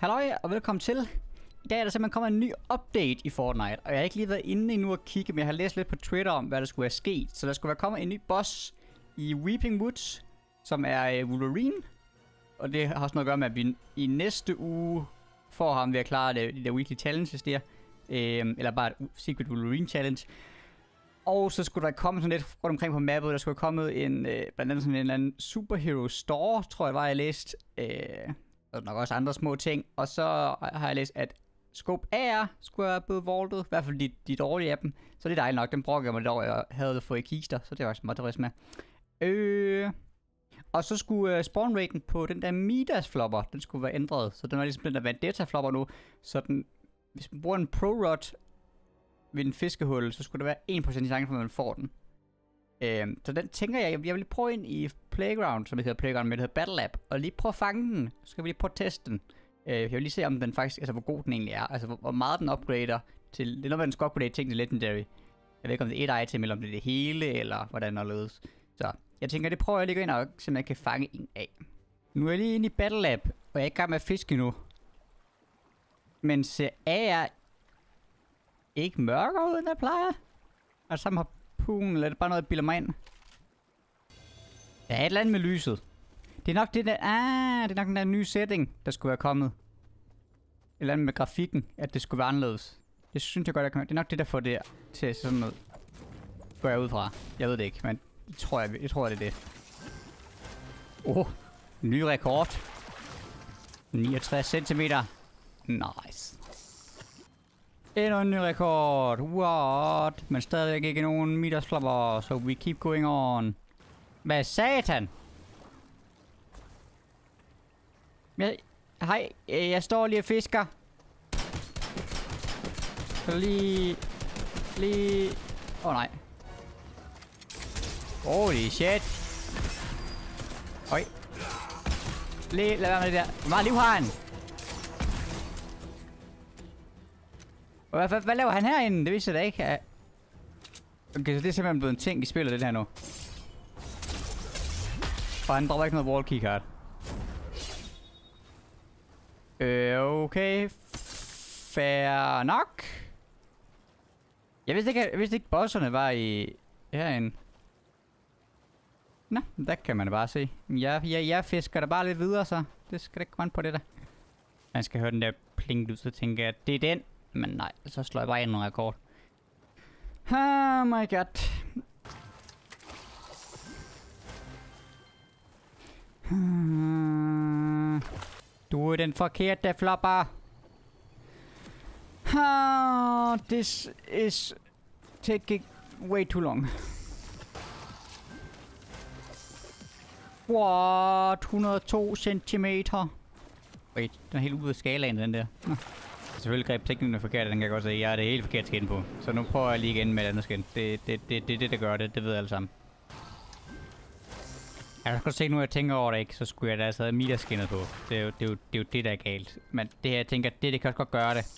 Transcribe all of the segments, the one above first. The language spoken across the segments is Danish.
Halløj og velkommen til. I dag er der simpelthen kommet en ny update i Fortnite, og jeg har ikke lige været inde endnu og kigge, men jeg har læst lidt på Twitter om, hvad der skulle være sket. Så der skulle være kommet en ny boss i Weeping Woods, som er Wolverine. Og det har også noget at gøre med, at vi i næste uge får ham ved at klare de der weekly challenges der. Eller bare et Secret Wolverine challenge. Og så skulle der komme sådan lidt rundt omkring på mappet, der skulle have kommet en, blandt andet sådan en eller anden superhero store, tror jeg var, jeg læste. Og nok også andre små ting. Og så har jeg læst, at Scope AR skulle have blevet vaultet. I hvert fald de dårlige af dem. Så det er dejligt nok. Den brokker jeg mig lidt over, jeg havde fået i kister. Så det var også meget tilfreds med. Og så skulle spawn raten på den der Midas flopper, den skulle være ændret. Så den var ligesom den der Vendetta flopper nu. Så den, hvis man bruger en Pro Rod ved en fiskehul, så skulle der være 1% chance for, at man får den. Så den tænker jeg vil lige prøve ind i Playground, som det hedder Playground, men det hedder Battle Lab, og lige prøve at fange den. Så skal vi lige prøve at teste den. Jeg vil lige se, om den faktisk, altså hvor god den egentlig er. Altså hvor meget den upgrader til, det er noget, den skal upgrade ting til Legendary. Jeg ved ikke, om det er et item, eller om det er det hele, eller hvordan det ledes. Så jeg tænker, det prøver jeg lige at gå ind og se, om jeg kan fange en af. Nu er jeg lige inde i Battle Lab, og jeg er ikke i gang med at fiske nu. Men ser AR ikke mørkere ud, end jeg plejer? Og sammen har pungen, eller er det bare noget, jeg bilder mig ind? Der er et eller andet med lyset. Det er nok det der... det er nok den der nye setting, der skulle være kommet. Et eller andet med grafikken, at det skulle være anderledes. Det synes jeg godt, jeg kan... Det er nok det, der får det til sådan noget. Går jeg ud fra. Jeg ved det ikke, men jeg tror, det er det. Ny rekord. 69 cm. Nice. Endnu en ny rekord. What? Men stadigvæk ikke nogen Midas flopper, so we keep going on. Hvad satan? Hej, jeg står lige og fisker. Så lige... nej. Holy shit. Øj. Lad være med det der. Hvor meget liv har han? Hvad laver han herinde? Det vidste jeg da ikke. Okay, så det er simpelthen blevet en ting i spillet, det her nu. Og han dropper ikke noget wall keycard. Okay. Fair nok. Jeg vidste ikke bosserne var i herinde. Nå, der kan man da bare se. Jeg fisker da bare lidt videre, så det skal da ikke komme an på det der. Man skal høre den der pling ud, så tænker jeg, at det er den. Men nej, så slår jeg bare ind en rekord. Oh my god. Du er den forkerte flopper. This is taking way too long. What? 102 centimeter. Wait, den er helt ude af skalaen, den der. Selvfølgelig greb teknikken forkert, den kan jeg godt se. Jeg er det helt forkert skin på. Så nu prøver jeg lige igen med et andet skin. Det er det, der gør det. Det ved jeg alle sammen. Jeg kan godt se nu, at jeg tænker over det ikke, så skulle jeg da altså have Midas skinnet på. Det er jo det, der er galt. Men det her, jeg tænker, det kan også godt gøre det.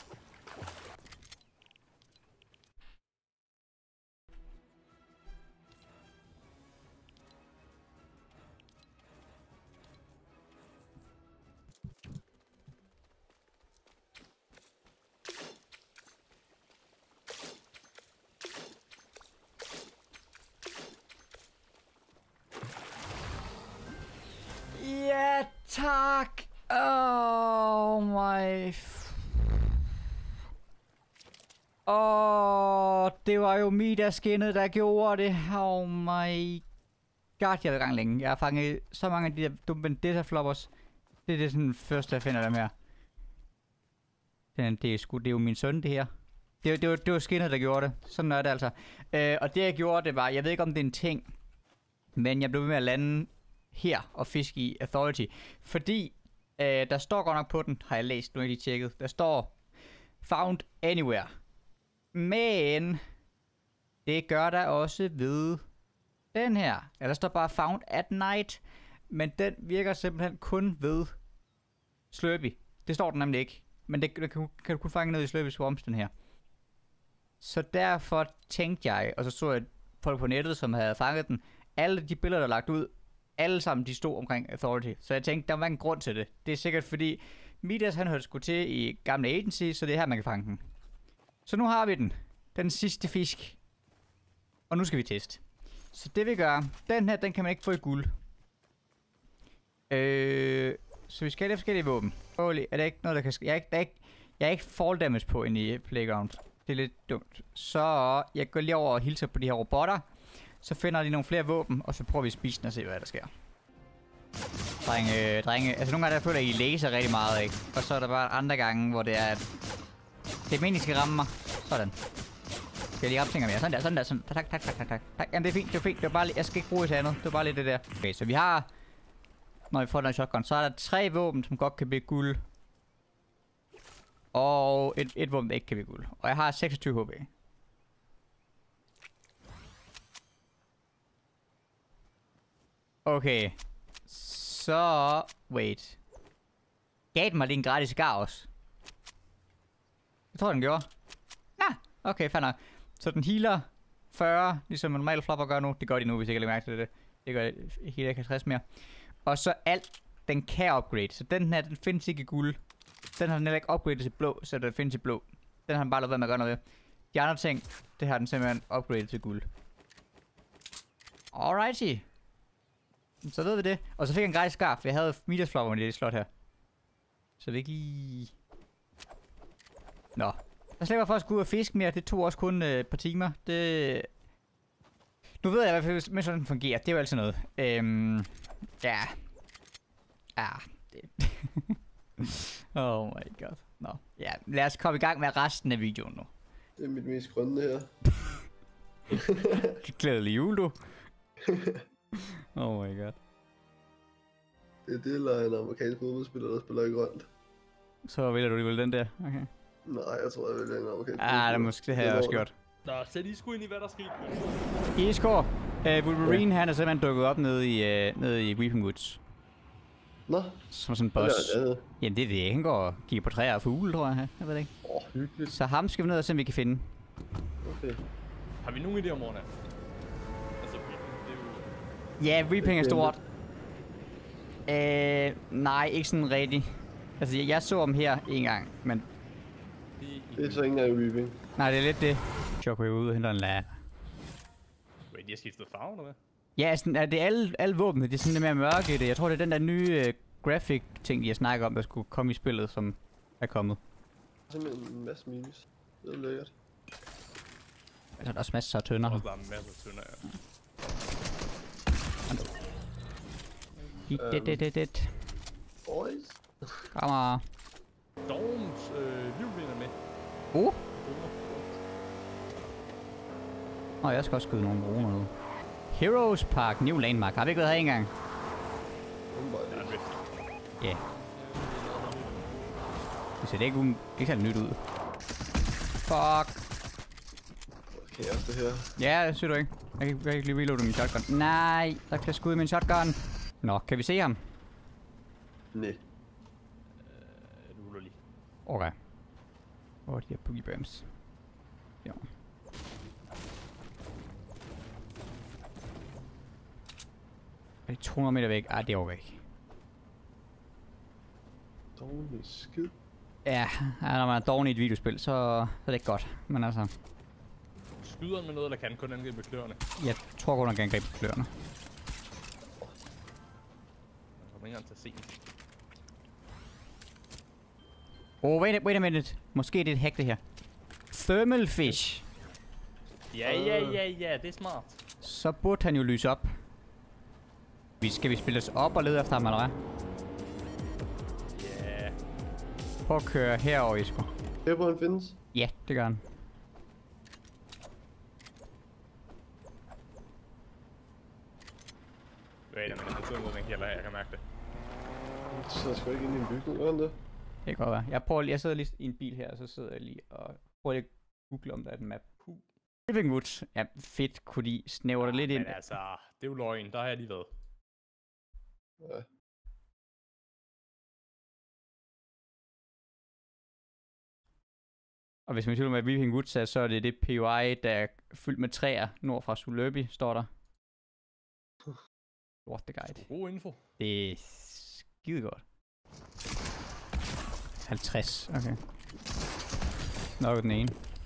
Ja, tak. Oh my... det var jo Midas skinnet, der gjorde det. Oh my god, jeg har været i gang længe. Jeg har fanget så mange af de der dumme Vendetta floppers. Det er sådan første, jeg finder dem her. Det er jo min søn, det her. Det var skinnet, der gjorde det. Sådan er det altså. Og det jeg gjorde, det var... Jeg ved ikke, om det er en ting. Men jeg blev ved med at lande her og fiske i Authority. Fordi der står godt nok på den, har jeg læst, nu har jeg lige tjekket. Der står Found Anywhere. Men det gør der også ved den her. Ja, der står bare Found at Night. Men den virker simpelthen kun ved Slurpy. Det står den nemlig ikke. Men det kan du kun fange ned i Slurpy Swamps, den her. Så derfor tænkte jeg, og så jeg folk på nettet, som havde fanget den. Alle de billeder, der er lagt ud, alle sammen de stod omkring Authority. Så jeg tænkte, der var en grund til det. Det er sikkert fordi, Midas, han hørte sgu til i gamle agency, så det er her, man kan fange den. Så nu har vi den. Den sidste fisk. Og nu skal vi teste. Så det vi gør, den her, den kan man ikke få i guld. Så vi skal have forskellige våben. Er der ikke noget, der kan ske? Jeg er ikke fall damage på inde i Playground. Det er lidt dumt. Så jeg går lige over og hilser på de her robotter. Så finder jeg lige nogle flere våben, og så prøver vi at spise den og se, hvad der sker. Drenge. Altså nogle gange, der føler I laser rigtig meget, ikke? Og så er der bare andre gange, hvor det er, at det er meningen, I skal ramme mig. Sådan. Skal jeg lige ramme ting mere? Sådan der. Tak. Jamen det er fint, det var bare lige, jeg skal ikke bruge det til andet. Det var bare lige det der. Okay, så vi har, når vi får den shotgun, så er der 3 våben, som godt kan blive guld. Og et våben, der ikke kan blive guld. Og jeg har 26 HP. Okay. Så... Wait. Gav den mig lige en gratis cigar også? Jeg tror, den gjorde. Nah, okay, fair nok. Så den healer 40, ligesom normale flopper gør nu. Det gør de nu, hvis jeg ikke lægger mærke til det. Det gør healer ikke 50 mere. Og så alt, den kan upgrade. Så den her, den findes ikke i guld. Den har den heller ikke upgradet til blå, så den findes i blå. Den har den bare lavet være med at gøre noget ved. De andre ting, det har den simpelthen upgradet til guld. Alrighty. Så ved vi det. Og så fik jeg en gratis scarf, for jeg havde Midas flopper i det slot her. Så vi ikke lige... Nå. Jeg slipper for at skulle ud og fiske mere. Det tog også kun et par timer. Det... Nu ved jeg i hvert fald, men sådan den fungerer. Det er jo altid noget. Ja. Ja. Det. Oh my god. Nå. Ja, lad os komme i gang med resten af videoen nu. Det er mit mest grønne her. Glædelig jul, du. Oh my god. Det er det, eller en amerikansk fodboldspiller, der spiller i grønt. Så vælger du alligevel den der? Okay. Nej, jeg tror, jeg vælger en amerikansk det måske det havde jeg også gjort. Nå, sæt I sgu ind i, hvad der skete. Iskår. Wolverine, han er simpelthen dukket op nede i Weeping Woods. Nå. Som sådan en boss. Jamen det er det. Han går og kigger på træer og fugle, tror jeg. Jeg ved det ikke. Hyggeligt. Så ham skal vi ned og se, om vi kan finde. Okay. Har vi nogen idé om morgenen? Altså, det er jo... Ja, Weeping er stort. Nej, ikke sådan rigtigt. Altså, jeg så ham her en gang, men... Det er så ikke engang Weeping. Nej, det er lidt det. Choco er ude og henter en lad. Wait, de har skiftet farve, eller hvad? Ja, sådan, er det alle våben, det er sådan lidt mere mørke i det. Jeg tror, det er den der nye graphic ting, de har snakket om, der skulle komme i spillet, som er kommet. Simpelthen en masse minus. Det er lækkert. Altså, der er også masser af tønder her. Der er masser af tønder, ja. Boys. Kommer. Storms livvinder med. Jeg skal også skyde nogle droner ud. Heroes Park, New Landmark. Har vi ikke været her engang? Ja. Det ser ikke nyt ud. Fuck. Okay, også det her. Ja, det synes du ikke. Jeg kan ikke lige reloade min shotgun. Nej, der kan jeg skyde min shotgun. Nå, kan vi se ham? Nej. Du ruller lige. Okay. De her boogie bams. Ja. Er det 200 meter væk? Det er over væk. Dårlig skid. Ja, når man er dårlig i et videospil, så er det ikke godt. Men altså... Skyder med noget, der kan kun angribe kløerne. Jeg tror godt, han kan angribe kløerne. Jeg kommer ikke engang til at se den. Wait a minute. Måske det er et hack, det her. Thermal fish. Ja, det er smart. Så burde han jo lyse op. Skal vi spille os op og lede efter ham, eller hvad? Ja. Prøv at køre herover, Isko. Her på han findes? Ja, det gør han. Wait a minute, han sidder mod den kælder, jeg kan mærke det. Så skal jeg ikke ind i en bygning, gør han det? Det kan godt være. Jeg sidder lige i en bil her, og så sidder jeg lige og prøver lige at google, om der er et map. Weeping Woods. Ja, fedt. Kunne de snævre det lidt ind? Men altså, det er jo løgn. Der har jeg lige været. Ja. Og hvis man siger med Weeping Woods, så er det det POI, der er fyldt med træer nord fra Sulurby, står der. What the guide. God info. Det er skide godt. 50, okay. Nok den ene.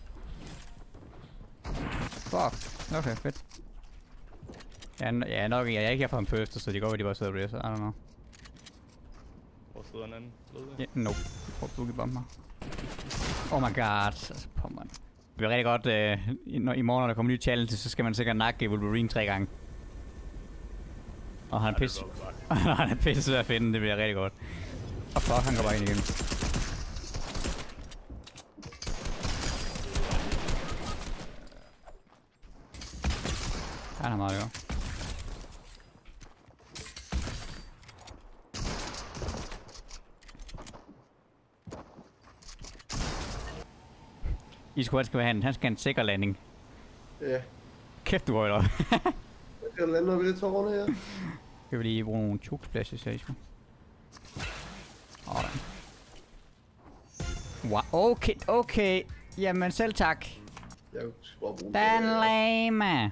Fuck, okay, fedt. Ja, nok, jeg er ikke her fra en første, så det går, at de bare sidder og racer, I don't know. Hvor sidder en anden? Ja, nope. Prøv at boogie bombe mig. Oh my god, altså, på man. Det bliver rigtig godt, i morgen, når der kommer nye challenge, så skal man sikkert nakke Wolverine 3 gange. Og han er pisse. Han er pisse at finde, det bliver rigtig godt. Og fuck, han går bare ind igen. Han er meget godt. I squad skal han skal have en sikker landing. Ja. Kæft, du højder. Jeg skal lande op i det tårne her. Skal vi lige bruge nogle chokesplashes her, Isco? Sådan. Wow, okay. Jamen selv tak. Jeg skal bare bruge Den lame.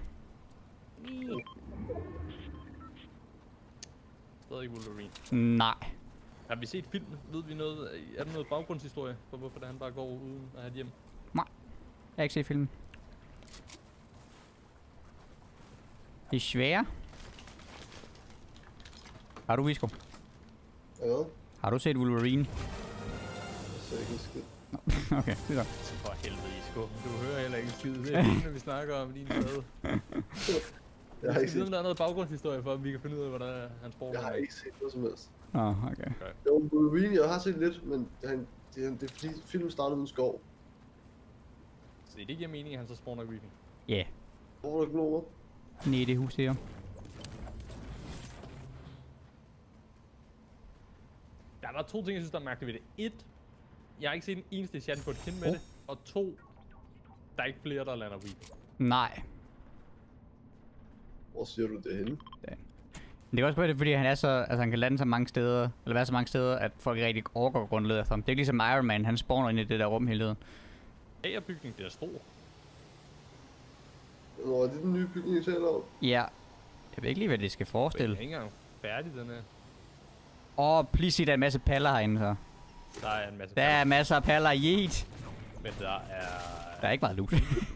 Stadig Wolverine. Nej. Har vi set filmen? Ved vi noget? Er der noget baggrundshistorie for hvorfor han bare går uden at have et hjem? Nej. Jeg har ikke set filmen. Det er svære. Har du, Isco? Ja. Har du set Wolverine? Så ikke en skid. Okay, det er godt. For helvede, Isco. Du hører heller ikke en skid. Det er filmen, vi snakker om lige nu. Jeg har ikke set. Der er noget baggrundshistorie for, at vi kan finde ud af, hvordan hans bror. Jeg har ikke set noget som helst. Okay. Jo, Wolverine, jeg har set lidt, men det er fordi filmen startede uden skov. Så det giver mening, at han så spawner Reaping. Ja. Yeah. Hvor er der gnomer? Nede i det hus der. Der er 2 ting, jeg synes, der er mærkeligt ved det. 1. Jeg har ikke set en eneste chat på et kind med det. Og 2. Der er ikke flere, der lander Reaping. Nej. Hvor siger du det henne? Det kan også være det, fordi han er så, altså han kan lande så mange steder, eller være så mange steder, at folk ikke rigtig overgår grundleder efter ham. Det er ikke ligesom Iron Man, han spawner ind i det der rum hele tiden. Lagerbygning, det er stor. Nå, er det den nye bygning, I taler om? Ja. Jeg ved ikke lige, hvad det skal forestille. Den er ikke engang færdig, den her. Please sig, der er en masse paller herinde så. Der er en masse Der er masser af paller i et. Men der er... Der er ikke meget loot.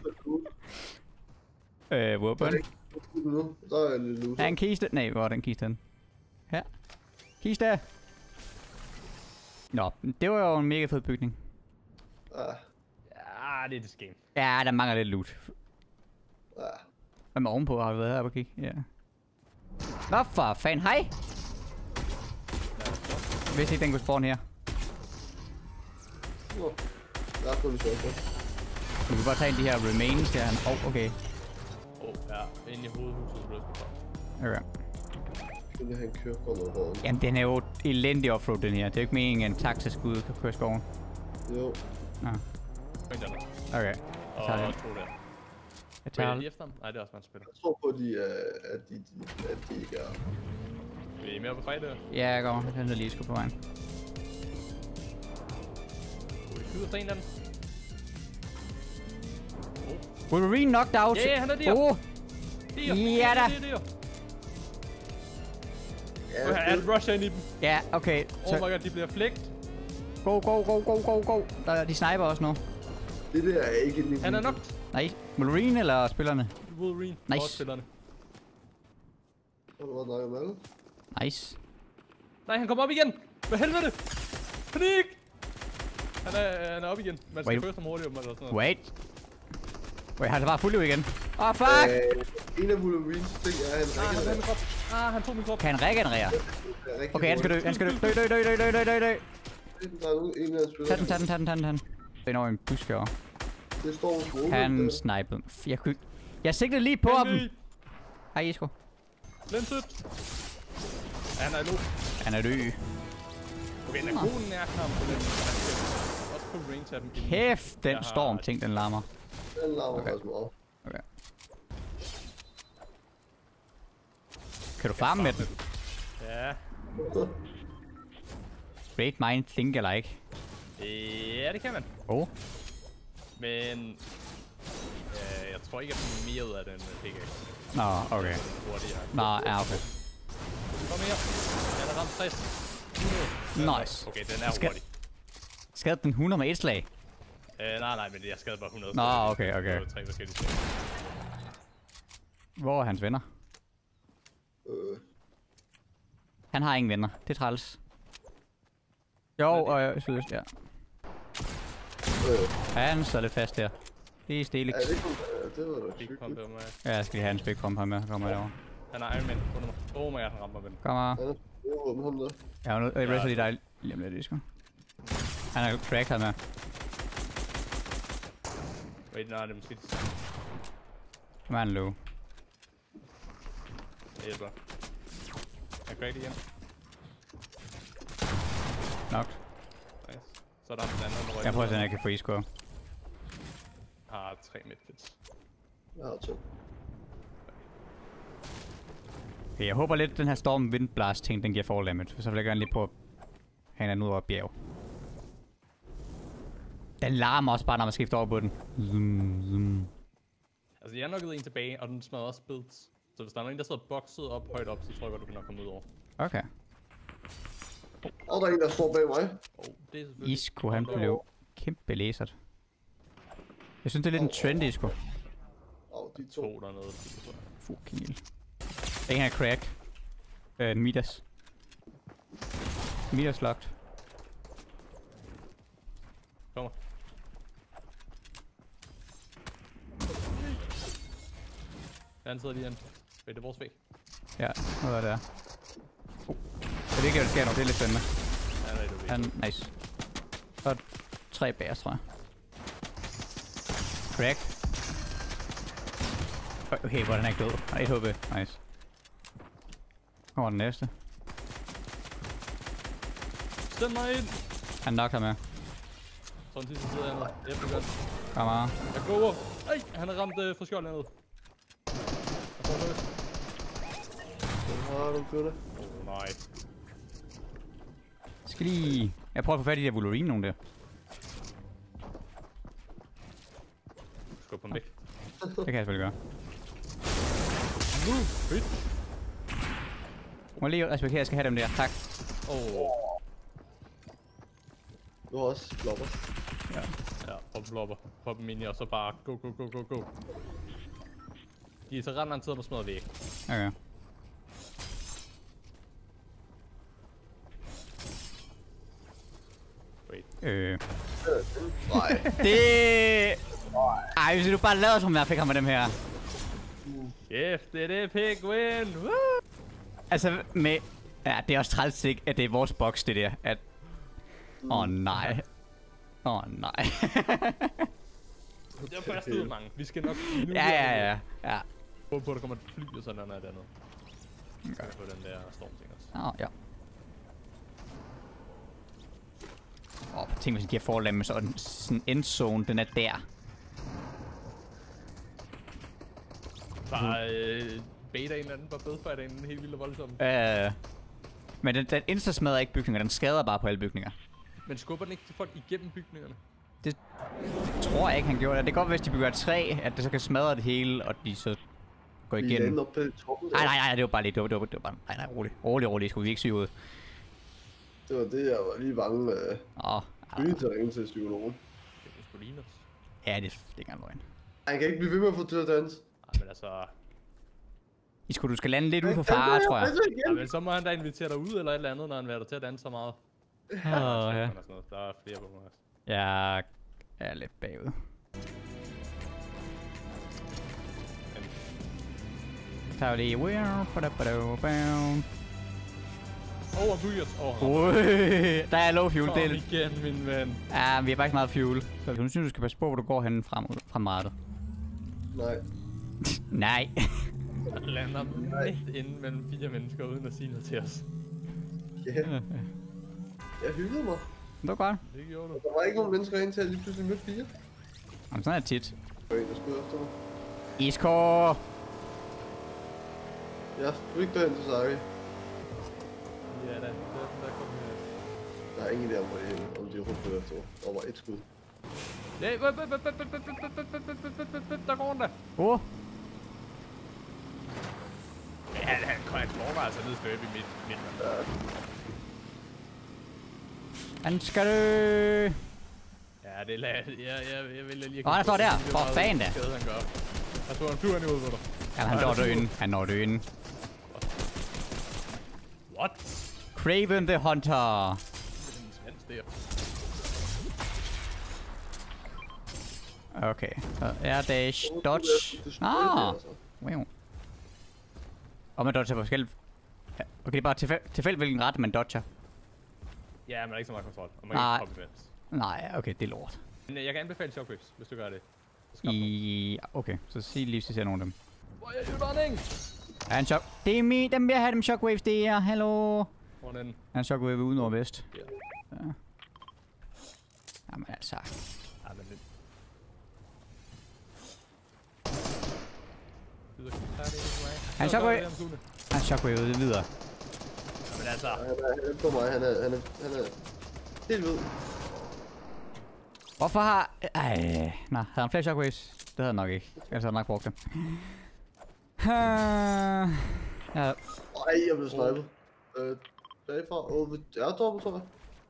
Weapon. Nu, der er lidt loot. Der er en kiste. Nej, hvor er den kiste henne? Her. Kiste! Nå, det var jo en mega fed bygning. Ah, Ja, det er det game. Ja, der mangler lidt loot. ah. Hvad med ovenpå har vi været her på kig? Ja. Nå for fan, hej! Hvis ikke den kunne spawn her. Nå, der er kun en sjov. Du kan bare tage ind de her remains der. Okay. Ja, inde i hovedhuset, så det Okay. Kunne jeg have en kørekort over? Jamen, den er jo elendig offroad, den her. Det er jo ikke meningen, at en taxa skal ud og køre skoven. Jo. Nå. Okay. Okay. Jeg tager den. Og 2 der. Jeg Hvad tager er den. de efter ham? Nej, det er også man spiller. Jeg tror på, at de ikke er... Vi er mere på fight der. Ja, jeg går. Jeg henter lige sgu på vejen. Vi skyder efter en af dem. Wolverine knocked out. Ja, han er der. Oh. Ja da. Ja, Han rusher ind i dem. Ja, okay. Oh my god, de bliver flægt. Go. De sniper også nu. det der er ikke en... Han er nok. Nej, Wolverine eller spillerne? Wolverine. Nice. Og spillerne. Har du godt nok med det? Nice. Nej, han kommer op igen. Hvad helvede? Panik! Han er op igen. Man skal først om hurtigt, eller sådan noget. Wait, han er bare fuld igen. Fuck! En af Wolverines ting er, at han han krop. Han tog min krop. Kan han regenerere? Okay, han skal dø. Dø. Der er en af spillerne. Tag den. Det er over en busk herovre. Det står hos Wolverine. Han snipede. Jeg sigtede lige på ham. Hej, Isco. Lensødt. Han er nu. Han er død. Okay, nakonen er knap på den. Også på range af dem. Kæft, den storm ting, den larmer. Den larmer faktisk meget. Okay. Kan du farme med den? Ja. Great mind think alike. Ja, det kan man. Men... jeg tror ikke, at den er mere ud af den pickaxe. Nå, okay. Nå, ja, okay. Kom her. Han er ramt 60. Nice. Okay, den er hurtig. Skadede den 100 med et slag? Nej, men jeg skadede bare 100. Nå, okay. Det var 3 forskellige ting. Hvor er hans venner? Han har ingen venner. Det er træls. Jo, og sydøst, ja. Han sidder lidt fast der. Det er Stelix. Ja, det var da sygt. Ja, jeg skal lige have en spækpump her med. Kommer derovre. Han er Iron Man. Oh my god, han rammer mig. Kommer. Ja, han er rester lige dig lige om lidt, Isko. Han er cracked her med. Wait, nej, det er måske det. Kom er han low. Jeg hjælper. Jeg er cracked igen. Knocked. Nice. Så er der den anden. Jeg prøver at se, om jeg kan få Isko. Har 3 midfits. Jeg har 2. Okay, jeg håber lidt, den her Storm Windblast ting, den giver fall damage. Så vil jeg gerne lige prøve at have den ud over bjerg. Den larmer også bare, når man skifter over på den. Zoom, zoom. Altså, jeg har nokket en tilbage, og den smadrer også builds. Så hvis der er nogen, der sidder bokset op højt op, så tror jeg godt, du kan nok komme ud over. Okay. Og der er en, der står bag mig. Det er selvfølgelig... Isko, han blev kæmpe læsert. Jeg synes, det er lidt en trend, Isko. De to. Dernede. Fucking ild. En her crack. Midas. Midas locked. Kommer. Han sidder lige an. Ved det vores væg. Ja, noget af det er. Jeg ved ikke, hvad der sker nu. Det er lidt spændende. Ja, det er Han, nice. Så 3 bærs, tror jeg. Crack. Okay, hvor er den ikke død. Nej, 1 HP. Nice. Kommer den næste. Stem mig ind! Han knocker med. Sådan sidste side af andet. Jeg bliver godt. Kommer. Jeg går over. Ej, han har ramt fra skjoldet ned. Jeg får løs. Har du gjort det? Nej. Skal lige... Jeg prøver at få fat i de der Wolverine nogen der. Skub på væk. Det kan jeg selvfølgelig gøre. Fedt. Må lige respektere, at jeg skal have dem der. Tak. Du har også bloppers. Ja, pop blopper. Pop dem ind i, og så bare go. De er så ret lang tid om at smadre væk. Okay. Wait. Nej. Det... Ej, hvis du bare lader som jeg fik ham med dem her. Yes, det er det, pick win! Woo! Altså, med... Ja, det er også træls ikke, at det er vores box, det der. At... nej. Nej. Det er først ud mange. Vi skal nok... Ja. Håber på, at der kommer et fly og sådan noget andet. Okay. På den der stormting også. Ja. Tænk, hvis den giver forlemme, så den sådan endzone, den er der. Bare beta en eller anden, bare bedfighter en helt vildt voldsom. Men den insta-smadrer ikke bygninger, den skader bare på alle bygninger. Men skubber den ikke til folk igennem bygningerne? Det tror jeg ikke, han gjorde det. Det kan godt, hvis de bygger et træ, at det så kan smadre det hele, og de så går igennem. Nej, det var bare lidt. Det var bare... Nej, rolig. Skulle vi ikke syge ud? Det var det, jeg var lige bange terræn til psykologen. Det er sgu lignende. Ja, det er ikke engang løgn. Han kan ikke blive ved med at få til at danse. Nej, men altså... Du skal lande lidt ud for fare, tror jeg. Ja, men så må han da invitere dig ud eller et eller andet, når han vil der til at danse så meget. Ja. Der er flere på mig også. Jeg er lidt bagud. Tager vi lige... Han bygger. Der er low fuel. Kom igen, min ven. Ja, vi har bare ikke meget fuel. Så nu synes du skal passe på, hvor du går hen fremadrettet. Nej. Nej. Han lander midt inde mellem 4 mennesker uden at sige noget til os. Ja. Jeg hyggede mig. Det var godt. Det gjorde du. Der var ikke nogen mennesker ind til at lige pludselig mødte 4. Jamen, sådan er det tit. Der var en, der skulle efter mig. Isko! Jeg fik derhen til Sari. Ja, der kom Der er ingen der om de rundt på efter mig. Der var et skud. Ja, der går han da. Ja, han kommer altså ned støbe i midten. Han skal dø! Ja, det er jeg vil lige... Åh, der står der. For fanden da. Han gør. Der står en flyver ud på dig. Ja, han når døden. Han når døden. What? Craven the Hunter. Det er en svans der. Okay, så er dash, dodge. Wow. Og man dodger på forskellige... Okay, det er bare tilfældigt, hvilken ret man dodger. Ja, men der er ikke så meget kontrol. Og man kan ikke hoppe imens. Nej, okay, det er lort. Men jeg kan anbefale shockwaves, hvis du gør det. Okay, så sig lige, hvis jeg ser nogen af dem. Hvor er you running? Er en shock? Det er mig, dem vil jeg have dem shockwaves, det er. Hallo. Hvor er den? Er en shockwave ude nordvest. Ja. Jamen altså. Ja, men det... Han shockwave. Han shockwave ude videre. Jamen altså. Han er på mig, han er helt ved. Hvorfor har... Nå, havde han flere shockwaves? Det havde han nok ikke. Jeg havde nok brugt dem. Ja. Ej, jeg blev snipet. Bagfra. Jeg er dobbelt, tror jeg.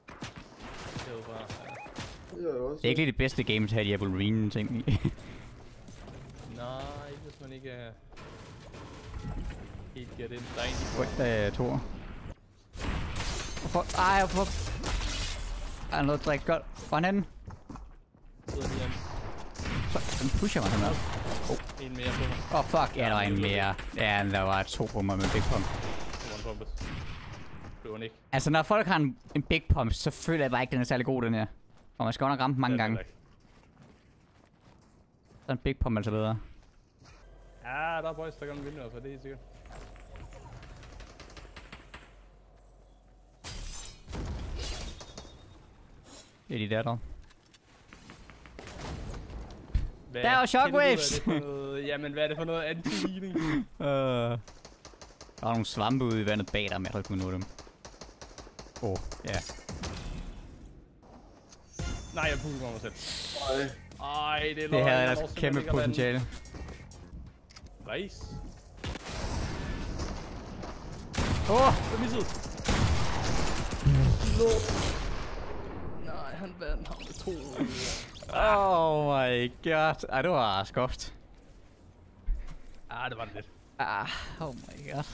Det er ikke lige det bedste game til at have Diablo Marine ting i. Nej, hvis man ikke er... Helt giver det. Der er en, de Tor. Hvorfor? Ej, hvorfor? Er der noget drik godt? Hvor er han henne? sidder lige Så, den pusher mig hernede. en mere på mig. Fuck, ja, der var en mere. Ja, der var 2 på mig med Big Pump. One pumpet. Det var ikke. Altså, når folk har en Big Pump, så føler jeg bare ikke, den er særlig god, den her. Og man skal godt nok ramme den mange gange. Så en Big Pump altså bedre. Ja, der er boys, der kan vinde også, det er helt sikkert. Det er de der. Hvad Der er jo shockwaves! Jamen, hvad er det for noget anti-healing? Der er nogle svampe ude i vandet bag dig, men jeg tror ikke, kunne nå dem. Ja. Nej, jeg pukker mig selv. Ej, det er Det havde ellers kæmpe potentiale. Race. Det missede. Nej, han vandt ham med 2. Oh my god. Ej, det var skoft. Ah, det var det lidt. Oh my god.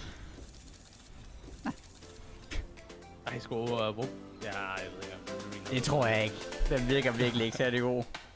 Ej, sgu hvor... Ja, jeg ved ikke. Det tror jeg ikke. Den virker virkelig ikke særlig god.